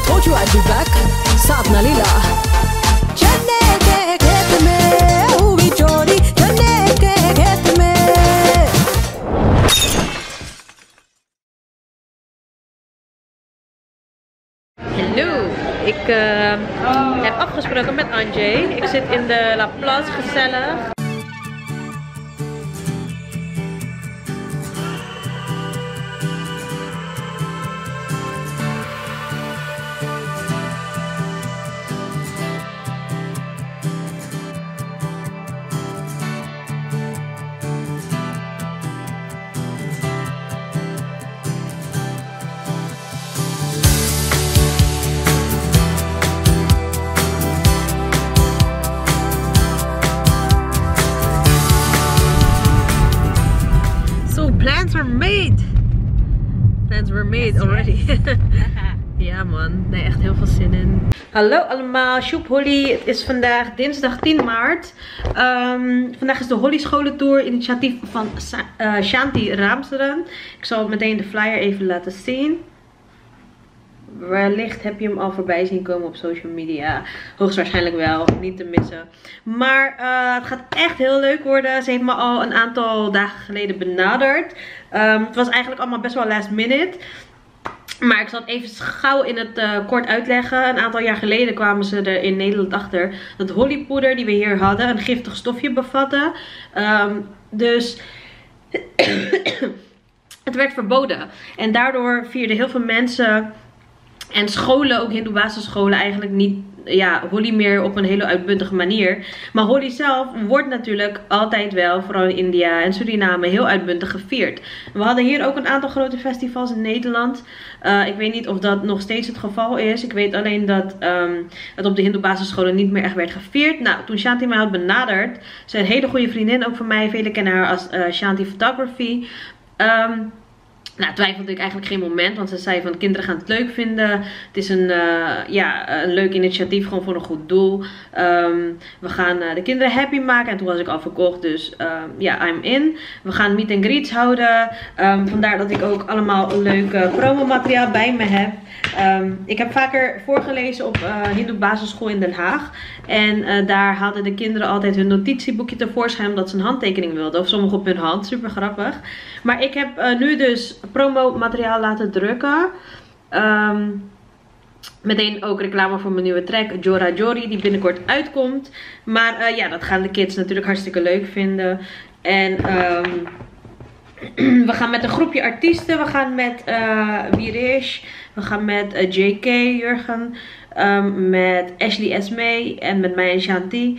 told you I'd be back. साथ ना लीला चन्ने के खेत में हुई चोरी चन्ने के खेत में. Hallo, ik heb afgesproken met Anjay. Ik zit in de La Place, gezellig. Plans were made already. Ja man, nee, echt heel veel zin in. Hallo allemaal, Sjoep Holly. Het is vandaag dinsdag 10 maart. Vandaag is de Holly Scholentour, initiatief van Shanti Raamseren. Ik zal meteen de flyer even laten zien. Wellicht heb je hem al voorbij zien komen op social media. Hoogstwaarschijnlijk wel, niet te missen. Maar het gaat echt heel leuk worden. Ze heeft me al een aantal dagen geleden benaderd. Het was eigenlijk allemaal best wel last minute. Maar ik zal het even gauw in het kort uitleggen. Een aantal jaar geleden kwamen ze er in Nederland achter dat Hollypoeder die we hier hadden een giftig stofje bevatte. Dus het werd verboden. En daardoor vierden heel veel mensen en scholen, ook hindoe basisscholen, eigenlijk niet Holly meer op een hele uitbundige manier. Maar Holly zelf wordt natuurlijk altijd wel, vooral in India en Suriname, heel uitbundig gevierd. We hadden hier ook een aantal grote festivals in Nederland. Ik weet niet of dat nog steeds het geval is. Ik weet alleen dat het op de hindoe basisscholen niet meer echt werd gevierd. Nou, toen Shanti mij had benaderd, ze is een hele goede vriendin ook van mij. Velen kennen haar als Shanti Photography. Nou, twijfelde ik eigenlijk geen moment, want ze zei van kinderen gaan het leuk vinden. Het is een leuk initiatief, gewoon voor een goed doel. We gaan de kinderen happy maken en toen was ik al verkocht, dus I'm in. We gaan meet and greets houden. Vandaar dat ik ook allemaal leuk promomateriaal bij me heb. Ik heb vaker voorgelezen op hindoe basisschool in Den Haag. En daar hadden de kinderen altijd hun notitieboekje tevoorschijn omdat ze een handtekening wilden. Of sommigen op hun hand, super grappig. Maar ik heb nu dus promo materiaal laten drukken. Meteen ook reclame voor mijn nieuwe track Jora Jori, die binnenkort uitkomt. Maar dat gaan de kids natuurlijk hartstikke leuk vinden. En we gaan met een groepje artiesten. We gaan met Virish. We gaan met JK Jurgen. Met Ashley Esme. En met mij en Shanti.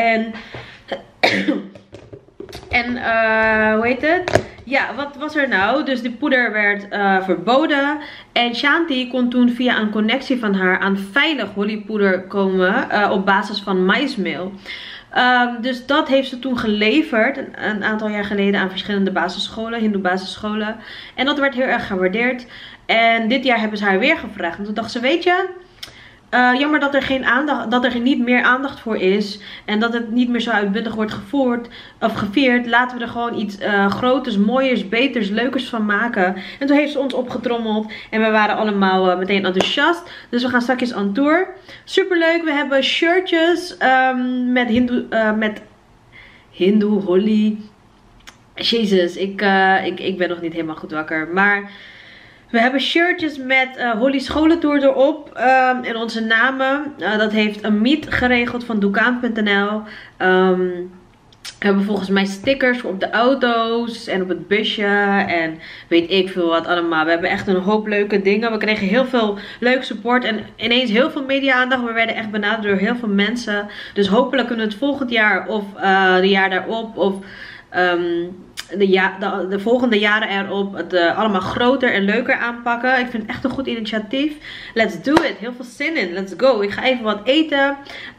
Hoe heet het? Ja, wat was er nou? Dus die poeder werd verboden. En Shanti kon toen via een connectie van haar aan veilig Hollypoeder komen op basis van maismeel. Dus dat heeft ze toen geleverd een aantal jaar geleden aan verschillende basisscholen, hindoe basisscholen. En dat werd heel erg gewaardeerd. En dit jaar hebben ze haar weer gevraagd. En toen dacht ze, weet je, jammer dat er niet meer aandacht voor is. En dat het niet meer zo uitbundig wordt gevierd. Laten we er gewoon iets groters, mooiers, beters, leukers van maken. En toen heeft ze ons opgetrommeld. En we waren allemaal meteen enthousiast. Dus we gaan straks on tour. Super leuk. We hebben shirtjes met hindoe, Holly. Jezus, ik ben nog niet helemaal goed wakker. Maar we hebben shirtjes met Holly Scholentour erop en onze namen. Dat heeft Amit geregeld van Dukaan.nl. We hebben volgens mij stickers op de auto's en op het busje en weet ik veel wat allemaal. We hebben echt een hoop leuke dingen. We kregen heel veel leuk support en ineens heel veel media-aandacht. We werden echt benaderd door heel veel mensen. Dus hopelijk kunnen we het volgend jaar of de jaar daarop of de volgende jaren erop het allemaal groter en leuker aanpakken. Ik vind het echt een goed initiatief. Let's do it. Heel veel zin in. Let's go. Ik ga even wat eten.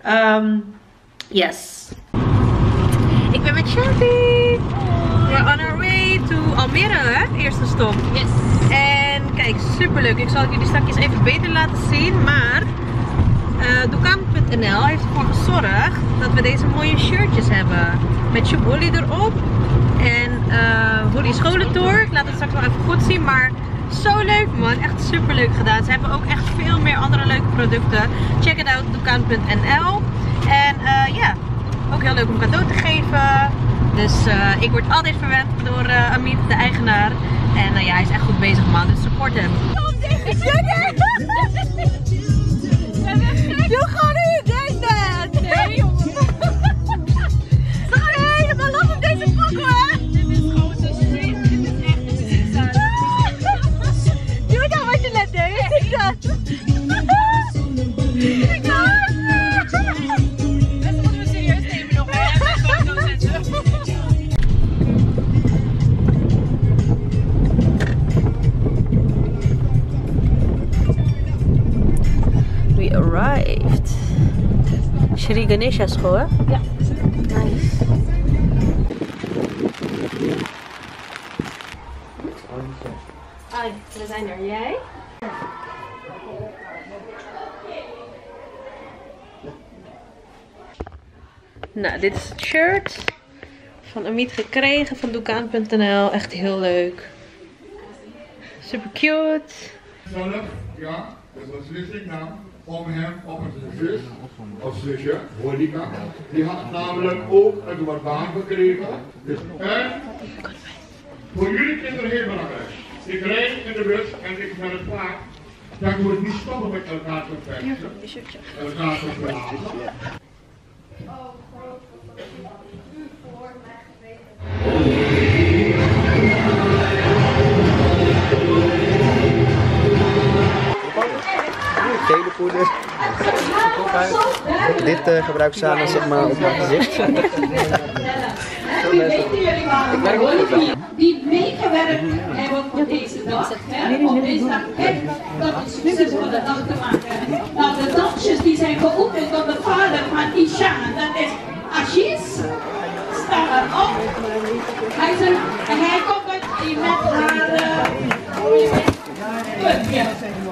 Yes. Ik ben met Shanti. We're on our way to Almere, hè? Eerste stop. Yes. En kijk, super leuk. Ik zal het jullie straks even beter laten zien. Maar Dukaan.nl heeft ervoor gezorgd dat we deze mooie shirtjes hebben. Met Sjoep Holly erop. En Hoodie scholentour. Ik laat het straks nog even goed zien, maar zo leuk man. Echt super leuk gedaan. Ze hebben ook echt veel meer andere leuke producten. Check it out, Dukaan.nl. En ja, ook heel leuk om cadeau te geven. Dus ik word altijd verwend door Amit, de eigenaar. En ja, hij is echt goed bezig man, dus support hem. Doe gewoon hoe je denkt net! Nee jongen! Ze gaan helemaal los op deze pokkel hè! Dit is gewoon zo street, dit is echt niet. Doe nou wat je net deed! Ik dacht! Ik dacht! Dat moeten we serieus nemen nog hè? We arrived. Shri Ganesha school, hè? Ja. Nice. Hoi, we zijn er. Jij? Nou, dit is het shirt van Amit gekregen van Dukaan.nl. Echt heel leuk. Super cute. Ja, dat is een beslissingnaam om hem op een zus of zusje, Hollika. Die had namelijk ook een wat baan gekregen. Dus en voor jullie kinderen heel belangrijk. Ik rijd in de bus en ik ben het klaar. Dan moet niet stoppen met elkaar te vechten. Elkaar te verlaten. Gele poeder. Dit gebruik ik samen zeg maar op mijn gezicht. Die meegewerkt hebben voor deze dag. Om deze dag echt tot een succes van de dag te maken. Nou, de dansjes die zijn geoefend door de vader van Ishan. Dat is Ashish. Sta erop. Hij komt met haar putje.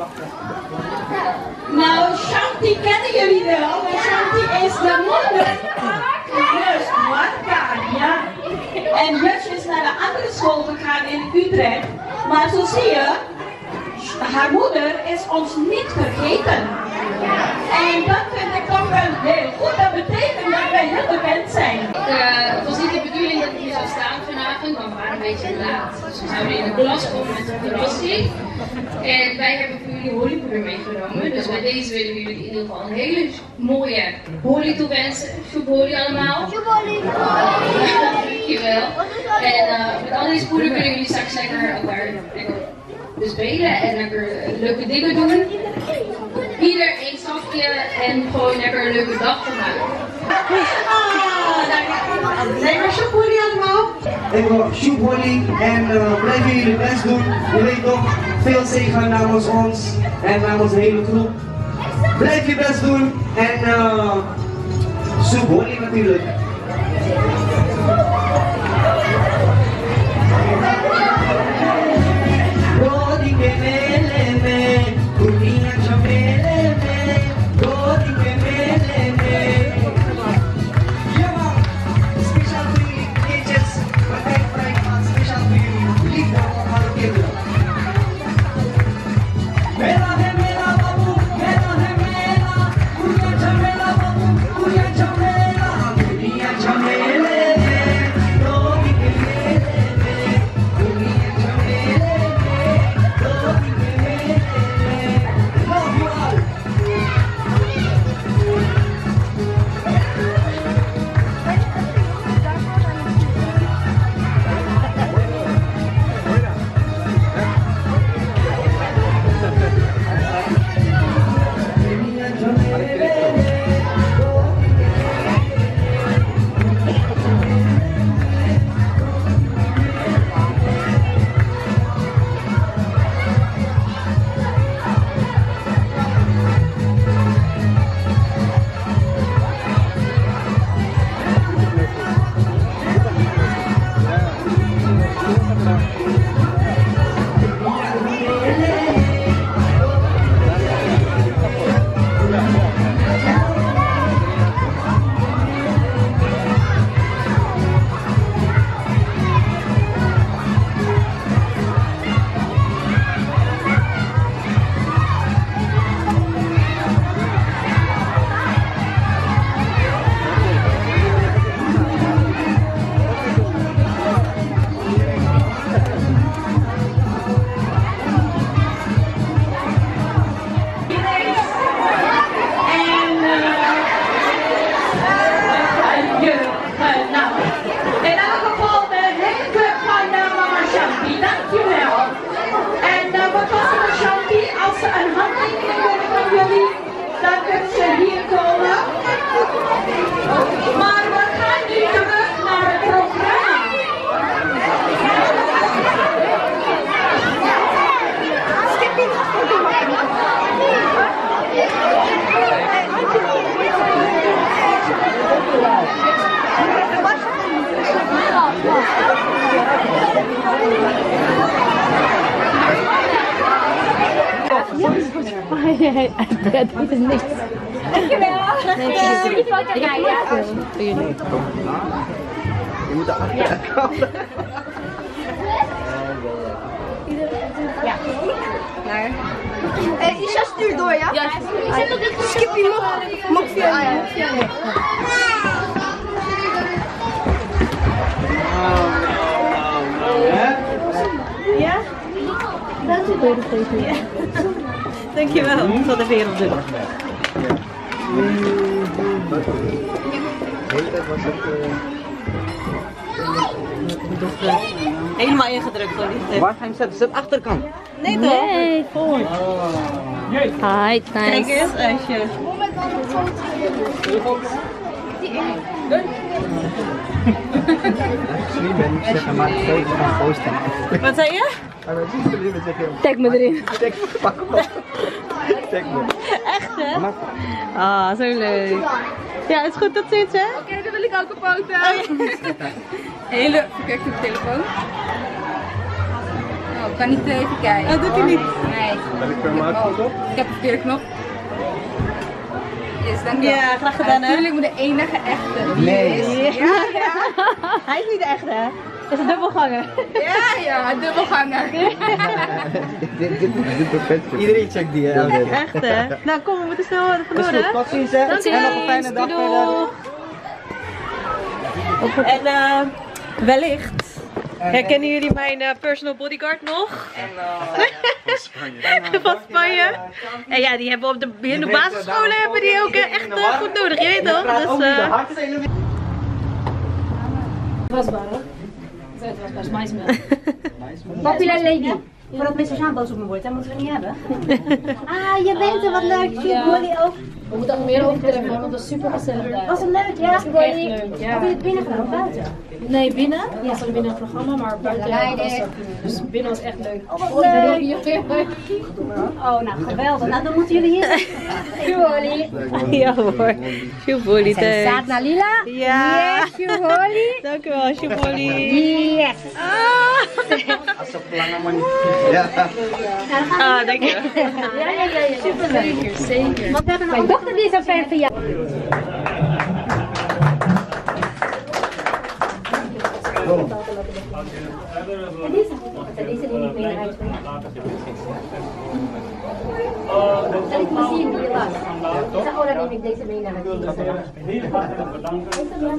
Nou, Shanti kennen jullie wel, maar Shanti is de moeder van Jus Markania. En Jus is naar de andere school gegaan in Utrecht. Maar zo zie je, haar moeder is ons niet vergeten. En dat vind ik toch wel heel goed. Dat betekent dat wij heel bekend zijn. Het was niet de bedoeling dat ik hier zou staan vanavond, maar we waren een beetje laat. Dus we zouden in de klas komen met een verrassing. En wij hebben voor jullie holypoeder meegenomen. Dus bij deze willen we jullie in ieder geval een hele mooie holy toewensen. Shub holy allemaal. Shub holy! Dankjewel. En met al deze poeder kunnen jullie straks lekker bespelen en lekker leuke dingen doen. Ieder één stapje en gewoon lekker een leuke dag van maken. Zijn we Shub holy allemaal? Ik wil Shub holy en blijven jullie best doen. Je weet toch, veel zegen namens ons en namens de hele groep. Blijf je best doen en Shub holy natuurlijk. Het is niks. Dankjewel. Jullie foto erbij, ja? Je moet erachter komen. Ja. Naar. Isha stuurt door, ja? Ja. Skippy mag via. Ja? Dat is door de tv. Dankjewel voor de wereld. Helemaal ingedrukt hoor. Waar ga je hem zetten? Zet achterkant. Nee toch? Nee, voor. Hi, Kijk nice. eens, Asje. Misschien ben ik zeggen, maar ik ga posten. Wat zei je? Tag me erin. Pak hem op. Tag me. Echt hè? Ah, zo leuk. Ja, het is goed tot ziens hè? Oké, dan wil ik ook een foto. Hele verkekte telefoon. Oh, kan niet even kijken. Dat doet hij niet. Nee. Heb ik een maatfoto? Ik heb een verkeerde knop. Yes, dankjewel. Ja, graag gedaan hè? Natuurlijk moet de enige echte. Nee. Ja. Hij is niet de echte hè? Het is een dubbelganger. Ja, dubbelganger. Dit perfect. Iedereen checkt die hè? Echt hè? Nou kom, we moeten snel vandoor hè? Tot ziens hè? Tot En nog een fijne dag verder. En wellicht herkennen jullie mijn personal bodyguard nog? Van Spanje. En ja, die hebben op de basisscholen hebben die ook echt goed nodig, je weet toch? Dus, Wasbare. Het was best maismeel. Populair lady. Voordat mensen zo boos op me worden, dat moeten we niet hebben. Ah, je bent er, wat leuk. Jullie ook. We moeten nog meer overtreffen, want dat is super gezellig daar. Was het leuk, ja? Echt leuk, ja. Heb je het binnen gedaan of buiten? Nee, binnen. Ja, we hadden binnen een programma, maar buiten was het. Dus binnen was echt leuk. Oh, wat leuk. Oh, nou geweldig. Nou, dan moeten jullie hier. Julie. ja hoor. Shuboli, thanks. naar Lila? Ja. Yes, Julie. Dankjewel, Shuboli. Yes. Als op lange manier. Ja. Ah, dankjewel. Ja. Super leuk. Zeker. Want we hebben nog een dochter die is zo fan van jou. Deze die niet meer uit. En ik moet zien wie je was. Ik zeg, oh, dan neem ik deze mee naar het team. Heel hartelijk bedanken.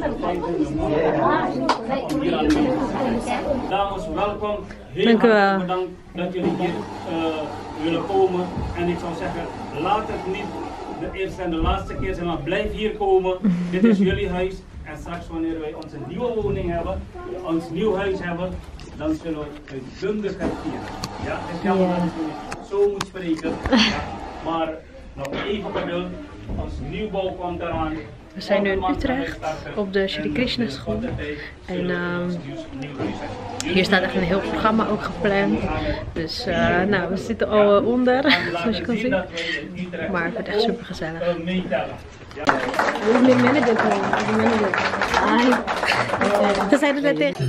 Dames, welkom. Heel hartelijk bedankt dat jullie hier willen komen. En ik zou zeggen, laat het niet de eerste en de laatste keer zijn, maar blijf hier komen. Dit is jullie huis. En straks wanneer wij onze nieuwe woning hebben, ons nieuw huis hebben, dan zullen we uitbundig gaan vieren. Ja, het is jammer dat ik niet zo moet spreken. Ja, maar nog even geduld. Ons nieuwbouw komt eraan. We zijn nu in Utrecht op de Shri Krishna school. En hier staat echt een heel programma ook gepland. Dus nou, we zitten al onder, zoals je kan zien. Maar het wordt echt super gezellig. Ik ben manager gewoon. We zijn er net tegen.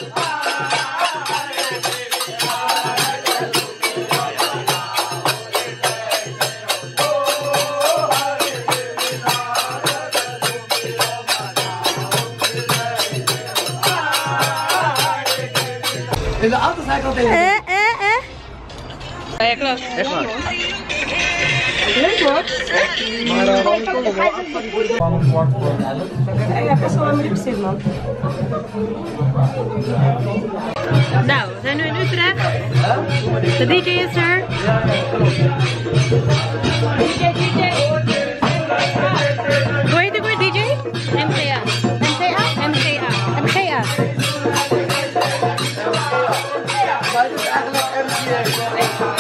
In de auto zei ik al tegen. Ja, klopt. Echt waar. Leuk hoor. Ja, best wel een lipstick man. Nou, we zijn nu in Utrecht. De DJ is er. Hoe heet ik weer, DJ? MGA. MGA? MGA. MGA. Maar het is eigenlijk MGA.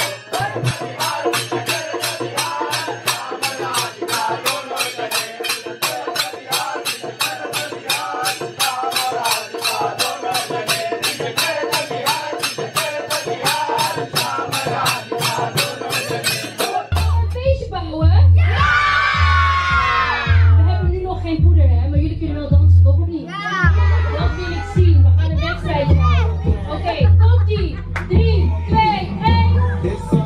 This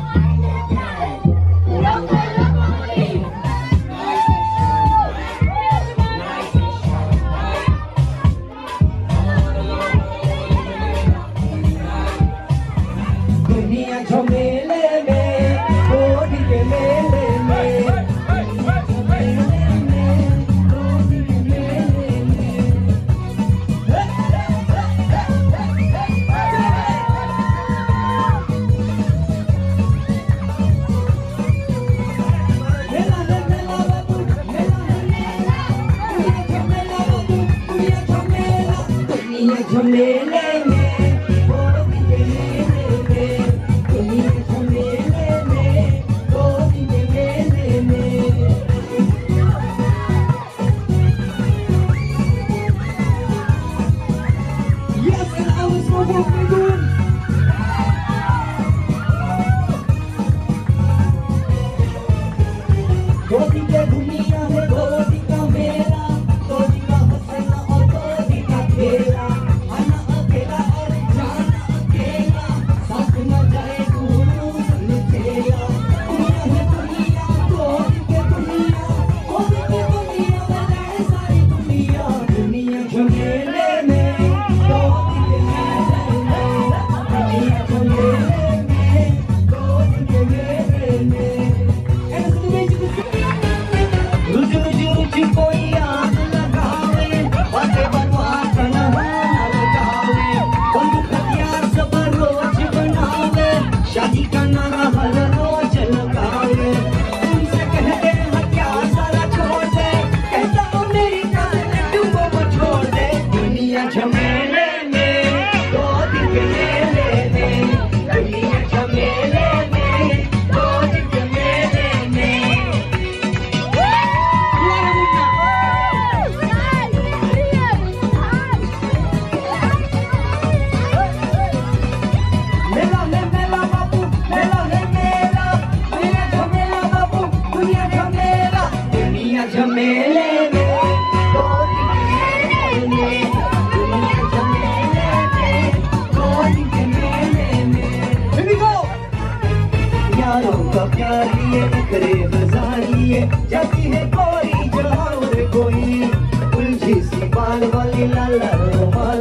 दुनिया झमेले में गोदी के मेले में दुनिया झमेले में गोदी के मेले में मेला रे मेला बाबू दुनिया झमेले में गोदी के दुनिया है गोदी का मेला गोदी का हंसना और गोदी का खेला आना अकेला और जाना अकेला साथ न जाए गुरु सन खेला दुनिया है दुनिया गोदी के दुनिया बनाए सारी दुनिया दुनिया झमेले में गोदी के मेले में दुनिया झमेले में गोदी के मेले में रुचि कोई आग लगावे बातें बनवात न लगावे कोई हथियार सब रोज बनावे शादी का नारा हर रोज लगावे उनसे कहते हथियार सारा छोड़ दे कहता अमेरिका तुमको वो छोड़ दे दुनिया झमेले में गोदी के मेले में दुनिया झमेले में गोदी के मेले में मेला है मेला बाबू मेला है मेला दुनिया झमेला बाबू दुनिया झमेला दुनिया झमेले में गोदी के मेले में दुनिया झमेले में गोदी के मेले में Here we go यारों का प्यार लिए करे बाजार लिए जाती है कोई जहाँ और कोई उलझी सी बाल वाली लाला रुमाल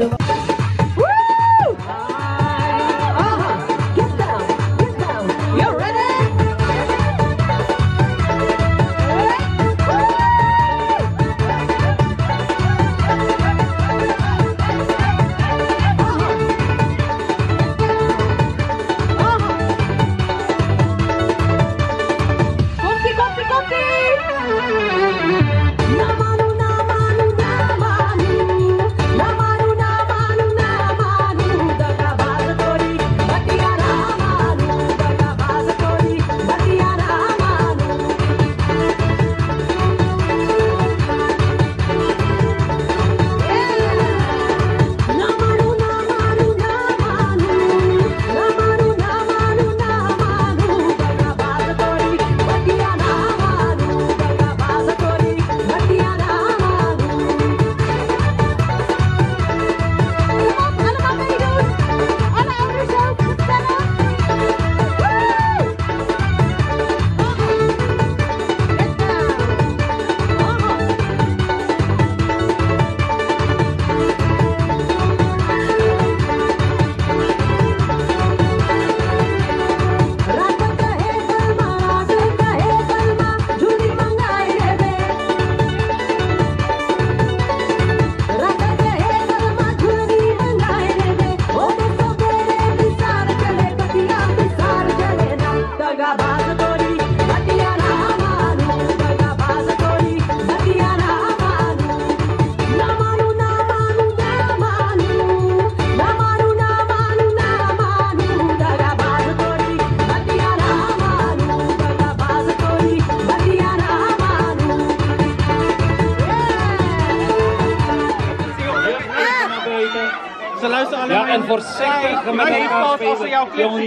Ja, en voorzichtig met elkaar spelen. Jongens,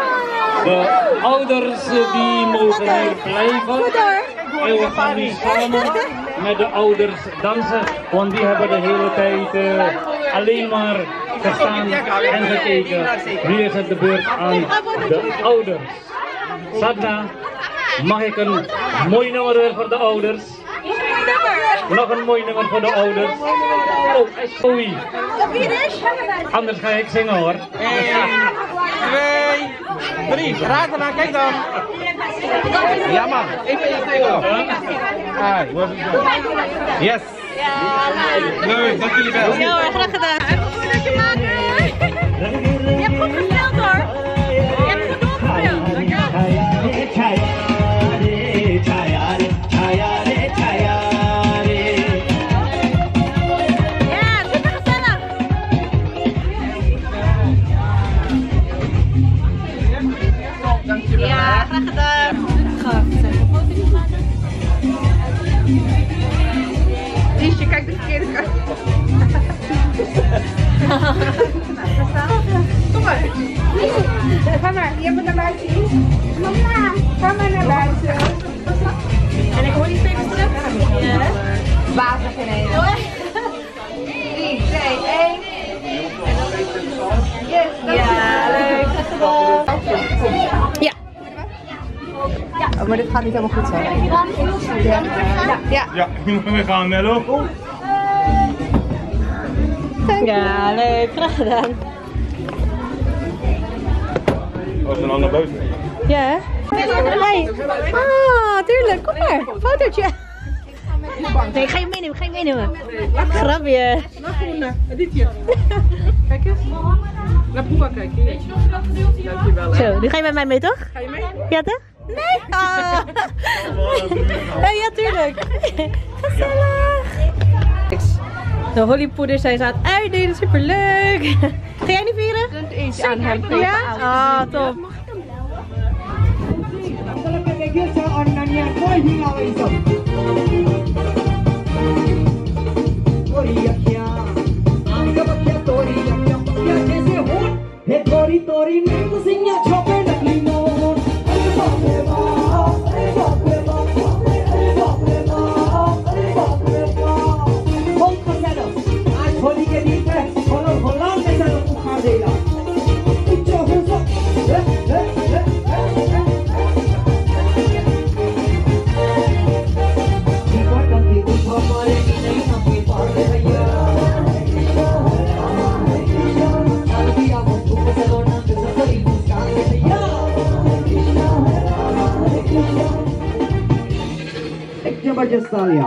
de ouders die mogen hier blijven. En we gaan nu samen met de ouders dansen, want die hebben de hele tijd alleen maar gestaan en gekeken. Nu is het de beurt aan de ouders. Sadna, mag ik een mooi nummer voor de ouders? Nog een mooi nummer voor de ouders. Oh, sorry. Anders ga ik zingen hoor. 1, 2, 3, graag gedaan, kijk dan. Ja man, even tegen. Yes. Leuk, dank jullie wel. Ja hoor, graag gedaan. Fotootje maken. Je hebt goed gespeeld hoor. Je hebt goed doorgespeeld. Ja, graag gedaan. Liesje, kijk de verkeerde kant. Kom maar. Ga maar, jij moet naar buiten. Mama, ga maar naar buiten. En ik hoor die twee terug. Ja. Water gereden. 3, 2, 1. Yes, ja, leuk. Ja. Ja, maar dit gaat niet helemaal goed zo. Ja, nu moeten we gaan, Nello. Ja, leuk. Graag gedaan. Als we dan naar buiten. Ja, hè? Hey. Ah, tuurlijk. Kom maar. Fotootje. Nee, ga je meenemen, Grapje. Kijk eens. Naar Poepa kijken. Dankjewel. Zo, nu ga je met mij mee, toch? Ga je mee? Ja, toch? Nee? Ah. Hey, ja, tuurlijk. Gezellig. De Hollypoeders zijn ze aan het uitdelen, superleuk. Ga jij niet vieren? Kunt eentje aan hem geven. Ja? Ah, top. जबरदस्त तालियां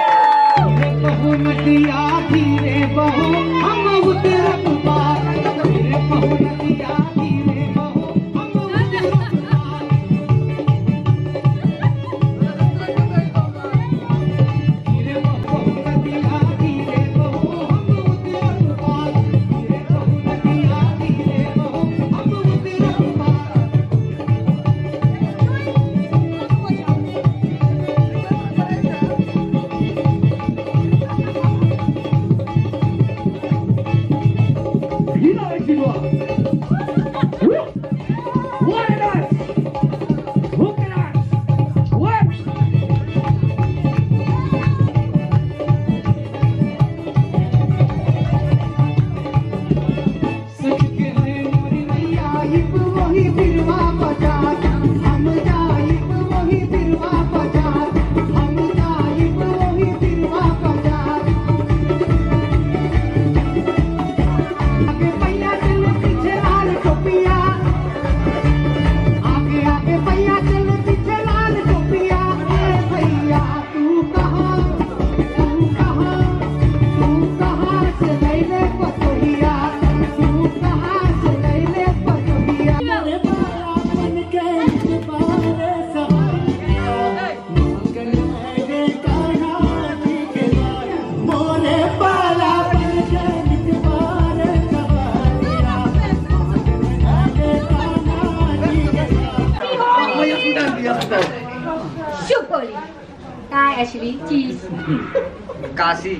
Chocolie. Kijk alsjeblieft, cheese. Kasi.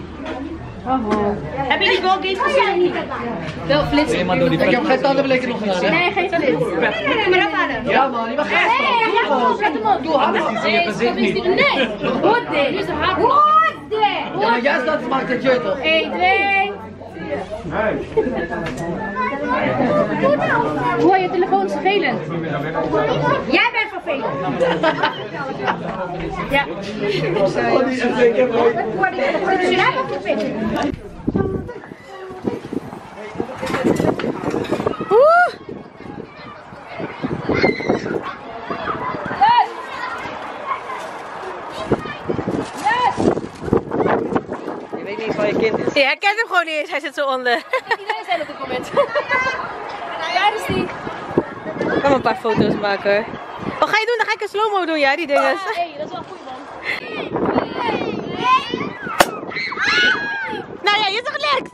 Heb je die Colgate gezien? Wel flitsen. Ik heb geen tandenbleker nog gedaan. Nee, geen flits. Nee, maar dat waren. Ja man, je mag geen Zet hem op. Doe anders die in je gezicht niet. Nee, hoor dit. Nu is de haak. Hoor dit. Ja, maar juist dat maakt het je toch? 1, 2. Hoor je telefoon is vervelend. Jij bent vervelend. Ja. Jij bent vervelend. Oeh. Je weet niet waar je kind is. Ja, hij kent hem gewoon niet eens. Hij zit zo onder. Iedereen zijn op dit moment. Daar is die. Ik kan een paar foto's maken hoor. Wat ga je doen? Dan ga ik een slow-mo doen, ja, die dingen. Hey, dat is wel goed man. Nou ja, je zegt niks.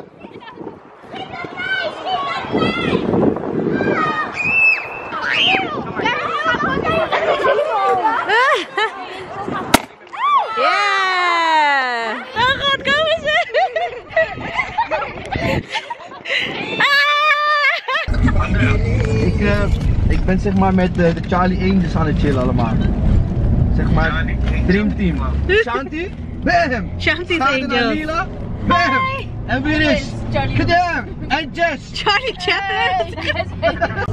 Ja! Oh god, komen ze! Ik ben zeg maar met de Charlie Angels aan het chillen allemaal. Zeg maar Dream Team. Shanti, bam! Shanti's Angel. Lila, bam! En wie is? Charlie. Gedam! En Jess! Charlie Chaplin!